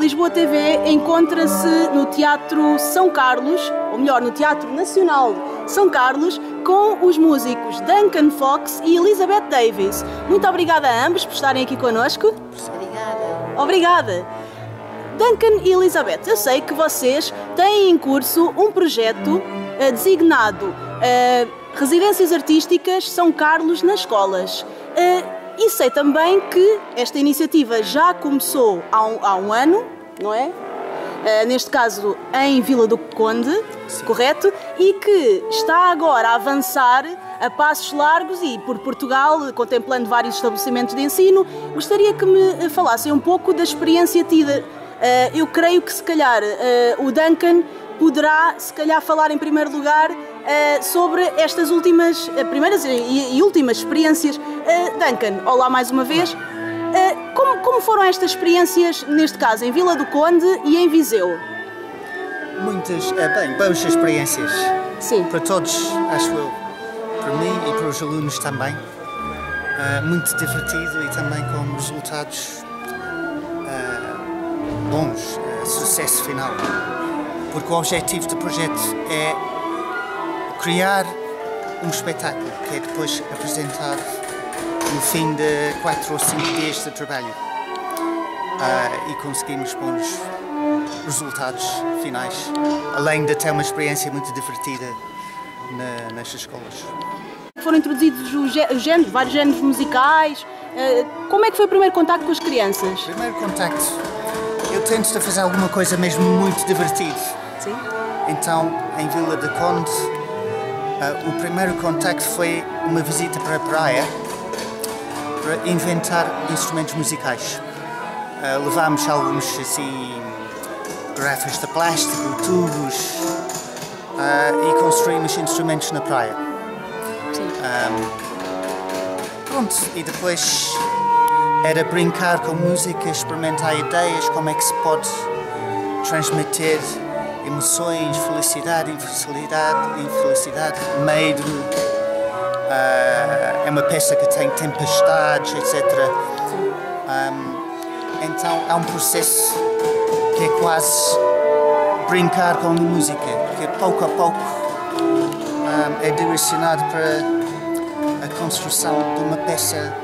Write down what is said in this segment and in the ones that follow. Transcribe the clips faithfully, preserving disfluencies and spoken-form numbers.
Lisboa T V encontra-se no Teatro São Carlos, ou melhor, no Teatro Nacional São Carlos, com os músicos Duncan Fox e Elizabeth Davis. Muito obrigada a ambos por estarem aqui connosco. Obrigada. Obrigada. Duncan e Elizabeth, eu sei que vocês têm em curso um projeto uh, designado uh, Residências Artísticas São Carlos nas Escolas. Uh, E sei também que esta iniciativa já começou há um, há um ano, não é? Uh, neste caso em Vila do Conde, sim, correto? E que está agora a avançar a passos largos e por Portugal, contemplando vários estabelecimentos de ensino. Gostaria que me falassem um pouco da experiência tida. Uh, eu creio que se calhar uh, o Duncan poderá se calhar falar em primeiro lugar uh, sobre estas últimas, uh, primeiras e, e últimas experiências. Uh, Duncan, olá mais uma vez. Uh, como, como foram estas experiências, neste caso, em Vila do Conde e em Viseu? Muitas, uh, bem, boas experiências. Sim. Para todos, acho eu. Para mim e para os alunos também. Uh, muito divertido e também com resultados uh, bons, uh, sucesso final. Porque o objetivo do projeto é criar um espetáculo que é depois apresentado no fim de quatro ou cinco dias de trabalho. Uh, e conseguimos bons resultados finais, além de ter uma experiência muito divertida na, nas escolas. Foram introduzidos os géneros, vários géneros musicais. Uh, como é que foi o primeiro contacto com as crianças? O primeiro contacto, eu tento fazer alguma coisa mesmo muito divertida. Sim. Então, em Vila do Conde, uh, o primeiro contacto foi uma visita para a praia para inventar instrumentos musicais. Uh, levámos alguns, assim, garrafas de plástico, tubos, uh, e construímos instrumentos na praia. Sim. Um, pronto, e depois era brincar com música, experimentar ideias, como é que se pode transmitir emoções, felicidade, infelicidade, infelicidade, medo. Uh, é uma peça que tem tempestades, etcétera. Um, então é um processo que é quase brincar com a música, que pouco a pouco um, é direcionado para a construção de uma peça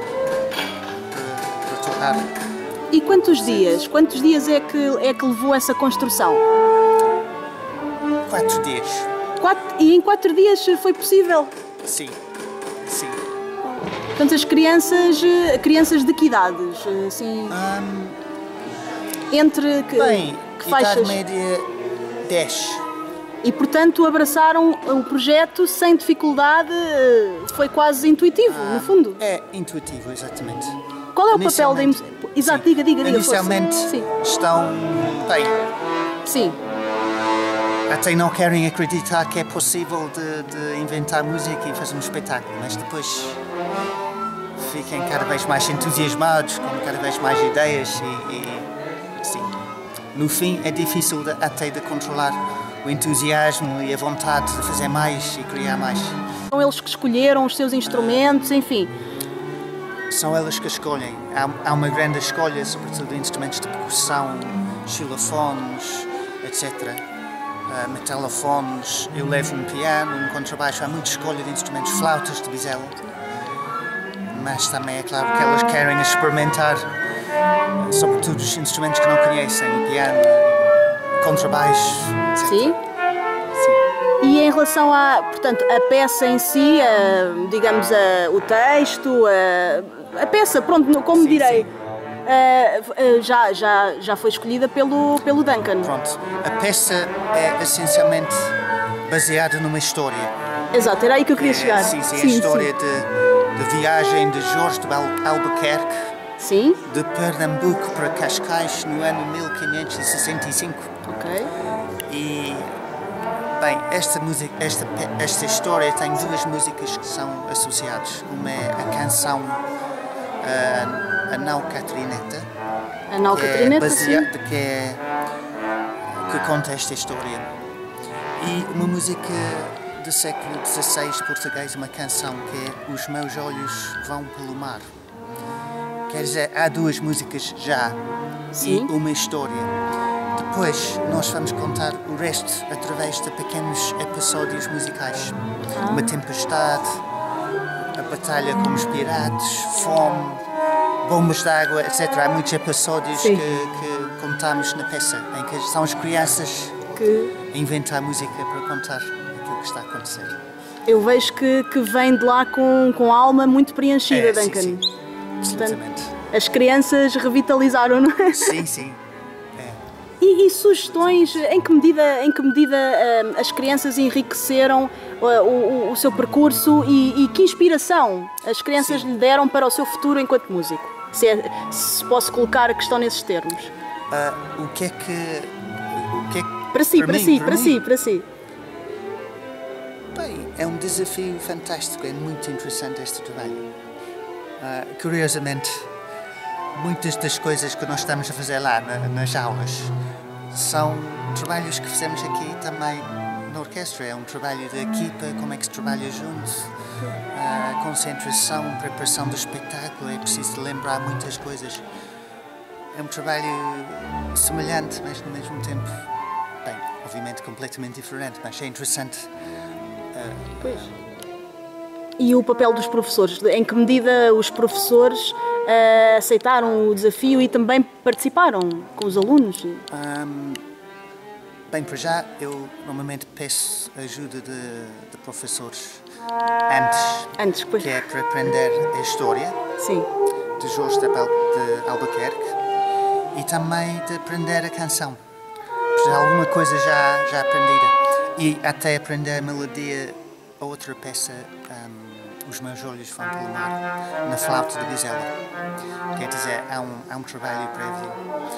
para, para tocar. E quantos dias? Quantos dias é que, é que levou essa construção? Quatro dias. Quatro, e em quatro dias foi possível? Sim, sim. Portanto, as crianças, crianças de que idades? Assim, Um, entre que, bem, que idade faixas? média dez. E, portanto, abraçaram o projeto sem dificuldade, foi quase intuitivo, Ah, no fundo. É intuitivo, exatamente. Qual é o papel da... Inicialmente- Exato, sim. diga, diga, diga. Inicialmente força. Sim, estão bem. sim. Até não querem acreditar que é possível de, de inventar música e fazer um espetáculo, mas depois fiquem cada vez mais entusiasmados, com cada vez mais ideias e, e sim. No fim é difícil de, até de controlar o entusiasmo e a vontade de fazer mais e criar mais. São eles que escolheram os seus instrumentos, enfim. São elas que escolhem. Há, há uma grande escolha, sobretudo de instrumentos de percussão, xilofones, etcétera. Uh, metalofones, eu levo um piano, um contrabaixo, há muita escolha de instrumentos, flautas de bisela. Mas também é claro que elas querem experimentar, sobretudo os instrumentos que não conhecem, o piano, o contrabaixo, etcétera. Sim. E em relação à, portanto, a peça em si, a, digamos, a, o texto, a, a peça, pronto, como Sim, direi, sim. a, a, já, já, já foi escolhida pelo, pelo Duncan. Pronto, a peça é essencialmente baseada numa história. Exato, era aí que eu queria chegar. Sim, sim, a história de, de viagem de Jorge de Al- Albuquerque, Sim, de Pernambuco para Cascais no ano mil quinhentos e sessenta e cinco. ok. E, bem, esta, música, esta, esta história tem duas músicas que são associadas. Uma é a canção uh, A Nau Catrineta, A Nau que, Catrineta, é sim. baseada, que, é, que conta esta história. E uma música do século dezasseis português, uma canção que é Os Meus Olhos Vão Pelo Mar. Quer dizer, há duas músicas já. Sim. E uma história. Depois nós vamos contar o resto através de pequenos episódios musicais. Ah. Uma tempestade, a batalha com os piratas, fome, bombas de água, etcétera. Há muitos episódios que, que contamos na peça, em que são as crianças que inventam a música para contar aquilo que está a acontecer. Eu vejo que, que vem de lá com, com a alma muito preenchida, é, Duncan. Sim, sim. Absolutamente. Portanto, as crianças revitalizaram, não é? Sim, sim. É. E, e sugestões, em que medida, em que medida uh, as crianças enriqueceram uh, o, o seu percurso e, e que inspiração as crianças sim. lhe deram para o seu futuro enquanto músico? Se, é, se posso colocar a questão nesses termos. Uh, o que é que... O que é que para si, para, para mim, si, para, para mim, si, para si. Bem, é um desafio fantástico, é muito interessante este trabalho. Uh, curiosamente, muitas das coisas que nós estamos a fazer lá na, nas aulas são trabalhos que fizemos aqui também na orquestra. É um trabalho de equipa, como é que se trabalha junto, uh, concentração, preparação do espetáculo, é preciso lembrar muitas coisas. É um trabalho semelhante, mas ao mesmo tempo, bem, obviamente completamente diferente, mas é interessante. Uh, pois. E o papel dos professores? Em que medida os professores uh, aceitaram o desafio e também participaram com os alunos? Um, bem, para já, eu normalmente peço ajuda de, de professores antes, antes pois. que é para aprender a história Sim. de Jorge de, de Albuquerque e também de aprender a canção. Porque alguma coisa já, já aprendida. E até aprender a melodia a outra peça, um, Os Meus Olhos Vão pelo Mar, na flauta de Bizela. Quer dizer, há um, há um trabalho prévio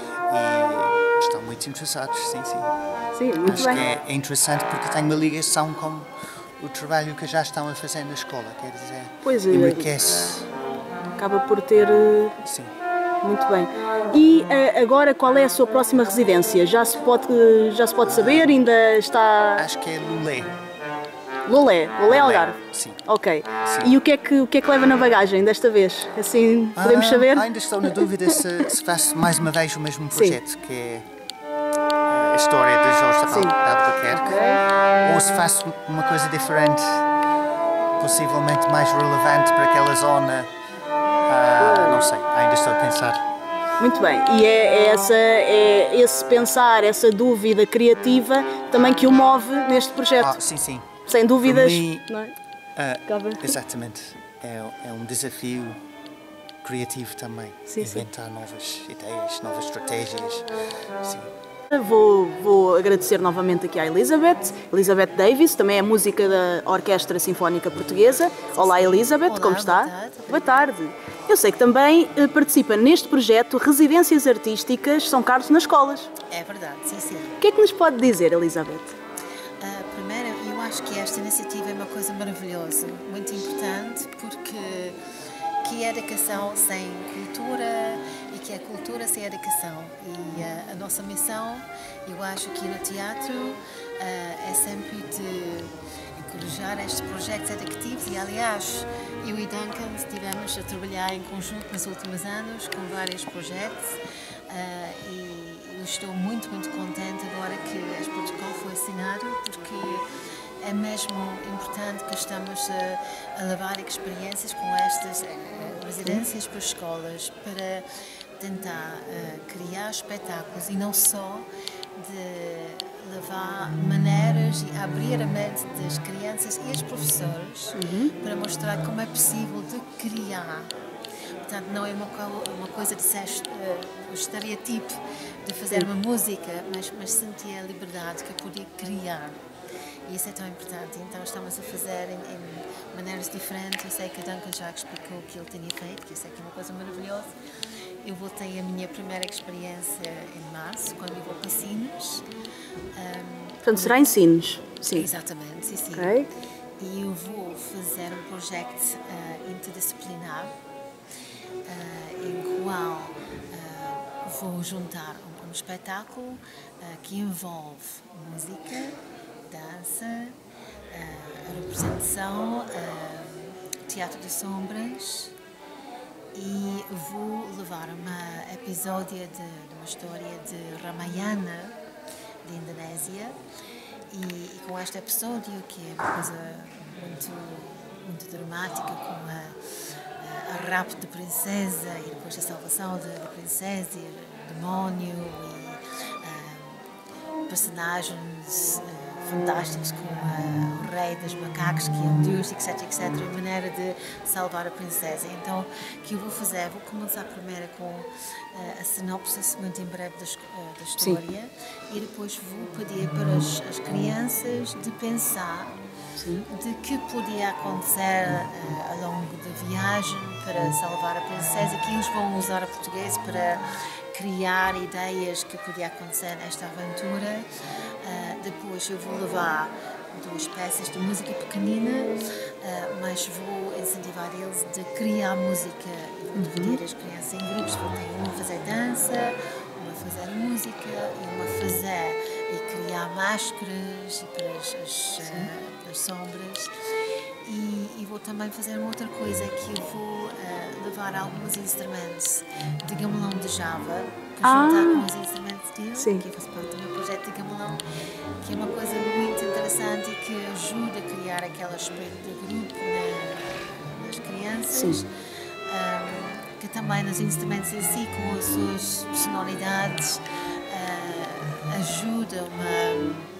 e estão muito interessados, sim, sim. Sim, muito Acho bem. que é, é interessante porque tem uma ligação com o trabalho que já estão a fazer na escola, quer dizer, pois é, enriquece. Acaba por ter... Sim. Muito bem. E uh, agora qual é a sua próxima residência? Já se pode, já se pode saber? Ainda está... Acho que é Lulé. Lolé, Lolé Algarve? Sim. Ok. Sim. E o que, é que, o que é que leva na bagagem desta vez? Assim, podemos ah, saber? Ainda estou na dúvida se, se faço mais uma vez o mesmo projeto, sim. que é a história de Jorge de Albuquerque, okay. ou se faço uma coisa diferente, possivelmente mais relevante para aquela zona. Ah, não sei, ainda estou a pensar. Muito bem, e é, é, essa, é esse pensar, essa dúvida criativa também que o move neste projeto. Ah, sim, sim. Sem dúvidas. Mim, não é? uh, exatamente. É, é um desafio criativo também. Sim, inventar sim. novas ideias, novas estratégias. Sim. Vou, vou agradecer novamente aqui à Elizabeth, Elizabeth Davis, também é música da Orquestra Sinfónica Portuguesa. Olá Elizabeth, Olá, como está? Boa tarde. Boa tarde. Eu sei que também uh, participa neste projeto Residências Artísticas São Carlos nas escolas. É verdade, sim, sim. O que é que nos pode dizer, Elizabeth? Uh, primeiro, eu acho que esta iniciativa é uma coisa maravilhosa, muito importante, porque que é educação sem cultura e que é cultura sem educação. E uh, a nossa missão, eu acho que no teatro, uh, é sempre de encorajar estes projetos educativos e, aliás, eu e Duncan estivemos a trabalhar em conjunto nos últimos anos com vários projetos uh, e eu estou muito, muito contente agora que este protocolo foi assinado, porque é mesmo importante que estamos a, a levar experiências com estas uh, residências para escolas para tentar uh, criar espetáculos e não só de levar maneiras e abrir a mente das crianças e dos professores uhum. para mostrar como é possível de criar. Portanto, não é uma, uma coisa de ser uh, o estereotipo de fazer uma música, mas, mas sentir a liberdade que é poder criar. E isso é tão importante. Então, estamos a fazer em, em maneiras diferentes. Eu sei que a Duncan já explicou o que ele tinha feito, que eu sei que é uma coisa maravilhosa. Eu voltei a minha primeira experiência em março, quando eu vou para Sines. Um, Portanto, será em Sines? Sim. Exatamente, sim, sim. Okay. E eu vou fazer um projeto uh, interdisciplinar, uh, em qual uh, vou juntar um, um espetáculo uh, que envolve música, dança, uh, representação, uh, teatro de sombras e levar uma episódia de, de uma história de Ramayana, de Indonésia, e, e com este episódio, que é uma coisa muito, muito dramática, com a, a, a rapto de princesa e depois a salvação da princesa e o demónio e uh, personagens uh, fantásticos como uh, o rei dos macacos, que é um deus, etc, etc, a maneira de salvar a princesa. Então, o que eu vou fazer? Vou começar primeiro com uh, a sinopse muito em breve da, uh, da história. Sim. E depois vou pedir para as, as crianças de pensar Sim. de que podia acontecer uh, ao longo da viagem para salvar a princesa, que eles vão usar o português para criar ideias que podia acontecer nesta aventura. Uh, depois eu vou levar duas peças de música pequenina, uh, mas vou incentivar eles de criar música e vou dividir as crianças em grupos. Vou ter uma a fazer dança, uma a fazer música e uma a fazer e criar máscaras e para as, as, uh, as sombras. E, e vou também fazer uma outra coisa, que eu vou uh, levar alguns instrumentos de gamelão de Java, que ah. juntar com os instrumentos dele, Sim. que faz parte do meu projeto de gamelão, que é uma coisa muito interessante e que ajuda a criar aquele aspecto de grupo na, nas crianças, um, que também nos instrumentos em si, com as suas sonoridades, uh, ajuda uma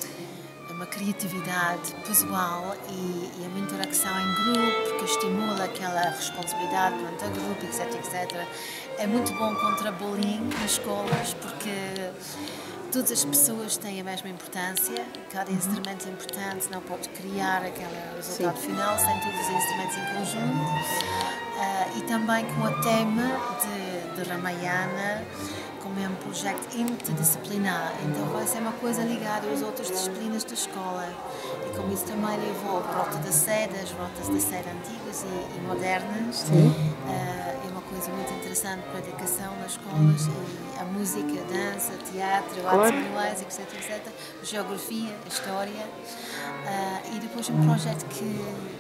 uma criatividade pessoal e, e uma interação em grupo que estimula aquela responsabilidade perante o grupo, etc, etcétera. É muito bom contra bullying nas escolas, porque todas as pessoas têm a mesma importância, cada instrumento é importante, não pode criar aquele resultado Sim. final sem todos os instrumentos em conjunto. Uh, e também com o tema de, de Ramayana, como é um projeto interdisciplinar, então vai ser uma coisa ligada às outras disciplinas da escola. E como isso também envolve rota da seda, as rotas da seda antigas e, e modernas, uh, é uma coisa muito interessante para a educação nas escolas, e a música, a dança, o teatro, claro. artes manuais, etc, etcétera, a geografia, a história, uh, e depois um projeto que,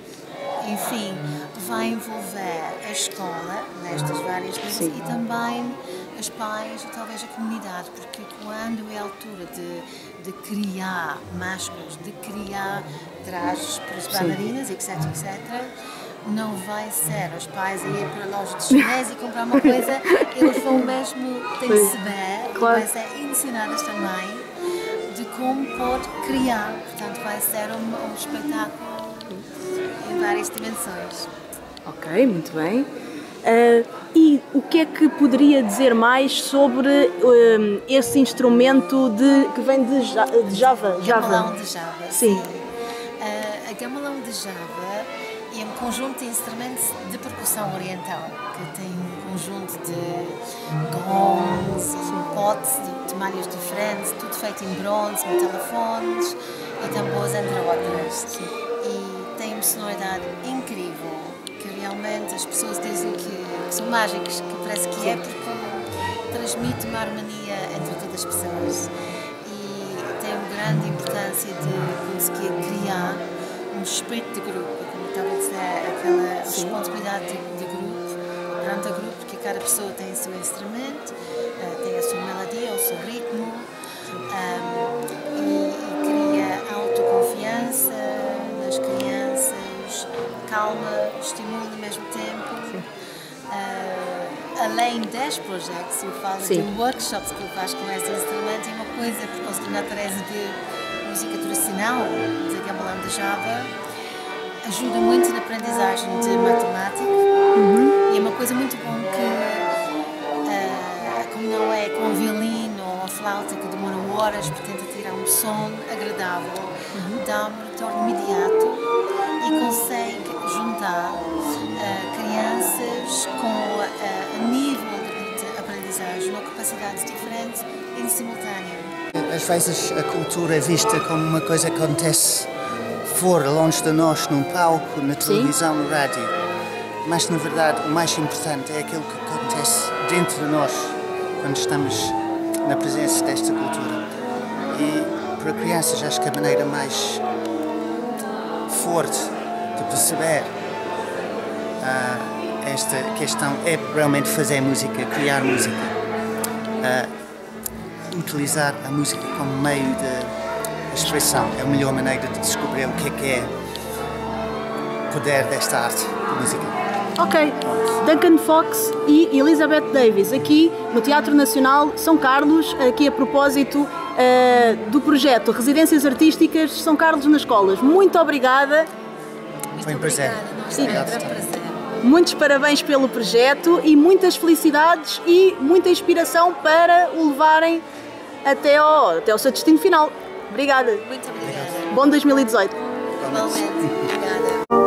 enfim, vai envolver a escola nestas várias coisas e também os pais e talvez a comunidade, porque quando é a altura de, de criar máscaras, de criar trajes para as bailarinas, etc, etcétera, não vai ser os pais a ir para a loja de chinês e comprar uma coisa, eles vão mesmo perceber, claro. E vai ser ensinadas também de como pode criar, portanto vai ser um, um espetáculo em várias dimensões. Ok, muito bem. Uh, e o que é que poderia dizer mais sobre uh, esse instrumento de, que vem de, ja, de Java? Gamelão de Java, sim. sim. Uh, a gamelão de Java é um conjunto de instrumentos de percussão oriental, que tem um conjunto de gongs e potes de tamanhos diferentes, tudo feito em bronze, metalofones e tambores, entre outras. Sim. E tem uma sonoridade incrível, que realmente as pessoas dizem que, que são mágicos, que parece que é porque transmite uma harmonia entre todas as pessoas e tem uma grande importância de conseguir criar um espírito de grupo, como estava a dizer, aquela responsabilidade de, de grupo, perante o grupo, porque cada pessoa tem o seu instrumento, uh, tem a sua melodia, o seu ritmo, um, e, e cria autoconfiança nas crianças, calma, estimula ao mesmo tempo. Uh, além destes projetos, eu falo Sim. de workshops que eu faço com este instrumento, e uma coisa, por causa da natureza de música tradicional, de gamelão de Java, ajuda muito na aprendizagem de matemática, uhum. e é uma coisa muito bom que, uh, como não é com o violino ou a flauta que demora horas para tentar tirar um som agradável, uhum. dá um retorno imediato e consegue juntar uh, crianças com uh, nível de aprendizagem ou capacidades diferentes em simultâneo. Às vezes a cultura é vista como uma coisa que acontece fora, longe de nós, num palco, na televisão, Sim. no rádio. Mas, na verdade, o mais importante é aquilo que acontece dentro de nós, quando estamos na presença desta cultura. E, para crianças, acho que a maneira mais forte de perceber uh, esta questão é realmente fazer música, criar música, uh, utilizar a música como meio de expressão. É a melhor maneira de descobrir o que é que é o poder desta arte de música. Ok, Duncan Fox e Elizabeth Davis, aqui no Teatro Nacional São Carlos, aqui a propósito uh, do projeto Residências Artísticas São Carlos nas Escolas. Muito obrigada. Foi um prazer. Obrigada, nós também, prazer. Muitos parabéns pelo projeto e muitas felicidades e muita inspiração para o levarem até ao, até ao seu destino final. Obrigada. Muito obrigada. Bom dois mil e dezoito. Igualmente. Obrigada.